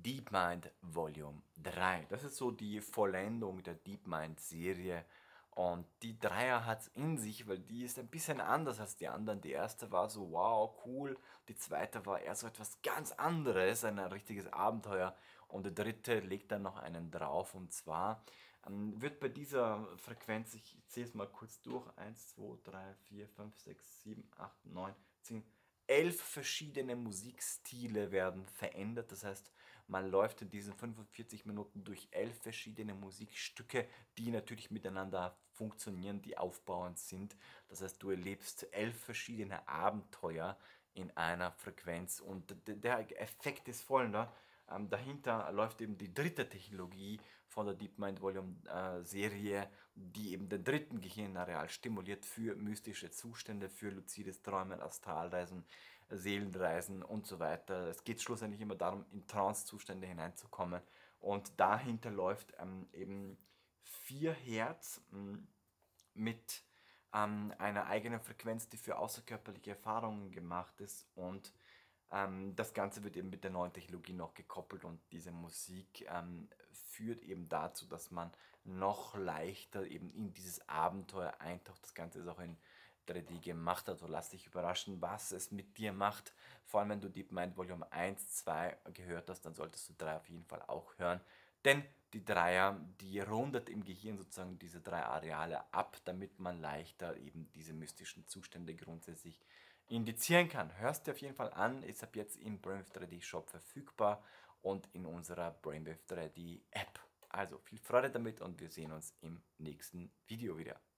DeepMind Volume 3. Das ist so die Vollendung der DeepMind-Serie. Und die Dreier hat es in sich, weil die ist ein bisschen anders als die anderen. Die erste war so, wow, cool. Die zweite war eher so etwas ganz anderes, ein richtiges Abenteuer. Und der dritte legt dann noch einen drauf. Und zwar wird bei dieser Frequenz, ich zähle es mal kurz durch, 1, 2, 3, 4, 5, 6, 7, 8, 9, 10, 11 verschiedene Musikstile werden verändert. Das heißt, man läuft in diesen 45 Minuten durch 11 verschiedene Musikstücke, die natürlich miteinander funktionieren, die aufbauend sind. Das heißt, du erlebst 11 verschiedene Abenteuer in einer Frequenz und der Effekt ist folgender. Dahinter läuft eben die dritte Technologie von der DeepMind Volume Serie, die eben den dritten Gehirnareal stimuliert für mystische Zustände, für luzides Träumen, Astralreisen, Seelenreisen und so weiter. Es geht schlussendlich immer darum, in Trance-Zustände hineinzukommen. Und dahinter läuft eben 4 Hertz mit einer eigenen Frequenz, die für außerkörperliche Erfahrungen gemacht ist, und das Ganze wird eben mit der neuen Technologie noch gekoppelt, und diese Musik führt eben dazu, dass man noch leichter eben in dieses Abenteuer eintaucht. Das Ganze ist auch in 3D gemacht, also lass dich überraschen, was es mit dir macht. Vor allem, wenn du DeepMind Volume 1, 2 gehört hast, dann solltest du 3 auf jeden Fall auch hören. Denn die Dreier, die rundet im Gehirn sozusagen diese 3 Areale ab, damit man leichter eben diese mystischen Zustände grundsätzlich indizieren kann. Hörst dir auf jeden Fall an, ist ab jetzt im Brainwave 3D Shop verfügbar und in unserer Brainwave 3D App. Also viel Freude damit und wir sehen uns im nächsten Video wieder.